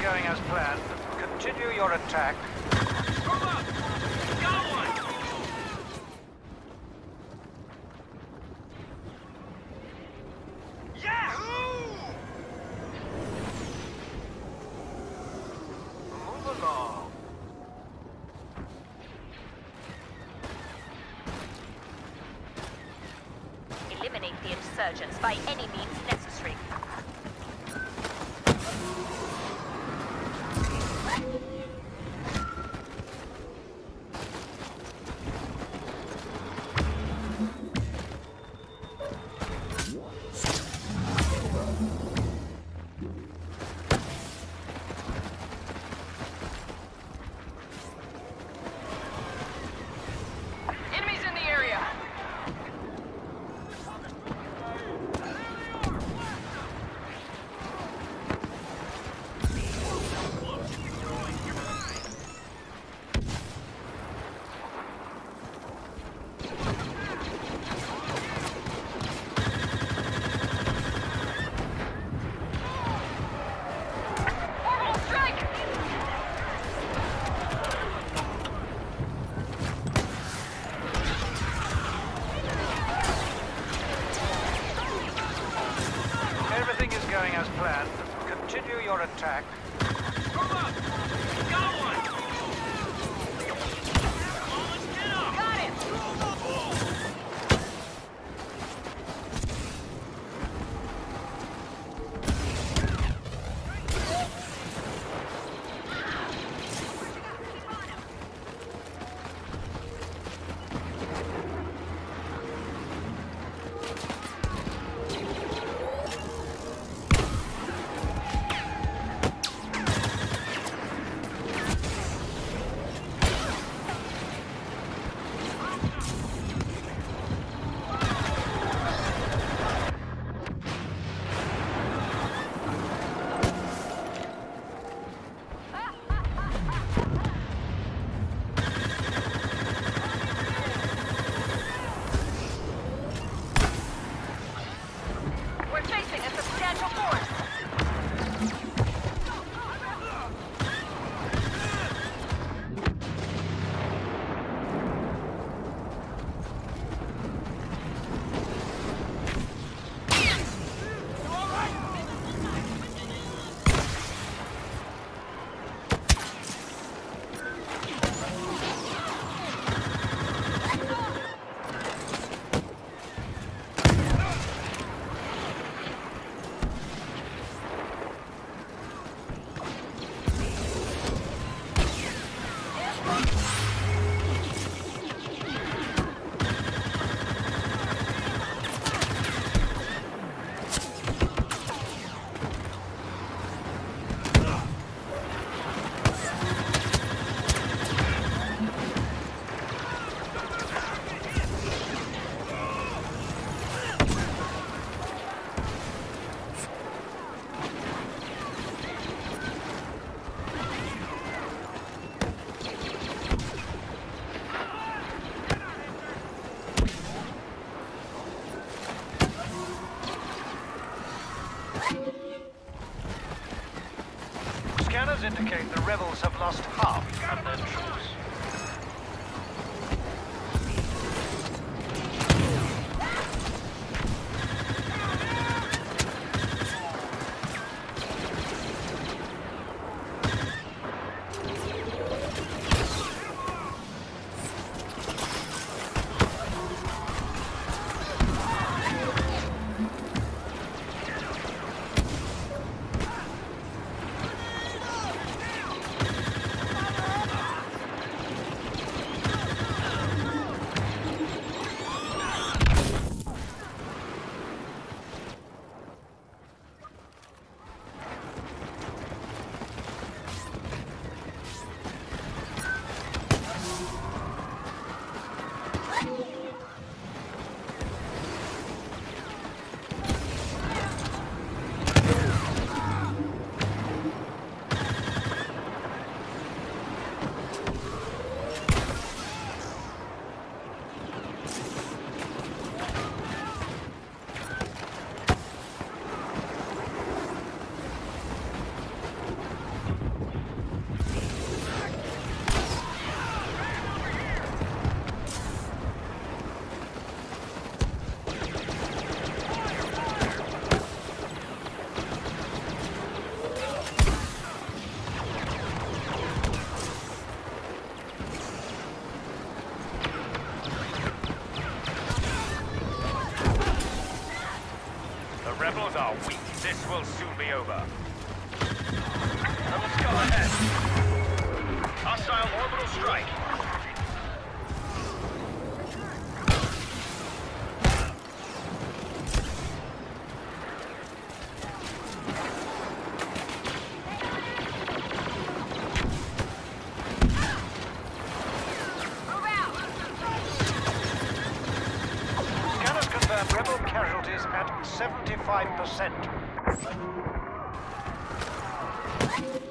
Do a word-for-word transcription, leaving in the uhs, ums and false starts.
going as planned. Continue your attack. Move up! Got one! Yahoo! Move along. Eliminate the insurgents by any means necessary. Enemies in the area! Orbital strike! Everything is going as planned. Continue your attack. Move up! Got one! Let's get up! Got him! We're facing a substantial force! Scanners indicate the rebels have lost half of their troops. rebels are weak. This will soon be over. Rebels go ahead. Hostile orbital strike. Scanners confirm rebel casualties at seventy-five percent.